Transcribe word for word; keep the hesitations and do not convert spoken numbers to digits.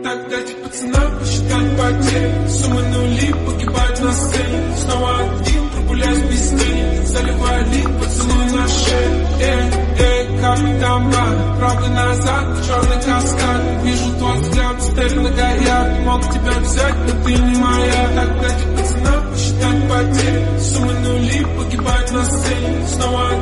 Так дайте пацанам посчитать потери. Суммы нули погибают на сцене. Снова один, прогуляюсь без тени. Заливаю лик, поцелуй на шею. Эй, эй, капитан Блад, правда назад, черный каскад. Вижу твой взгляд, стель на горят. Мог тебя взять, но ты не моя. Так дайте пацанам посчитать потери. Суммы нули погибают на сцене. Снова